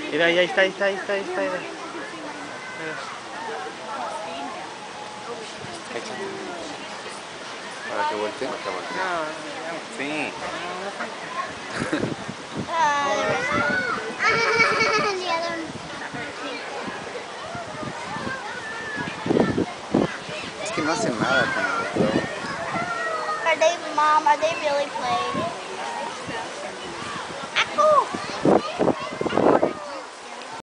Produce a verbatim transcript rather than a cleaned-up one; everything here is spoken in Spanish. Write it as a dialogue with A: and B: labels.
A: Mira, ahí está, ahí está, ahí está, ahí está. Mira. Mira. Échale. Para que voltee. Para que voltee. No, sí.
B: Uh, the rest of them. The other one.
A: Es que no hacen nada con el juego.
B: Are they, Mom, are they really playing? Apple!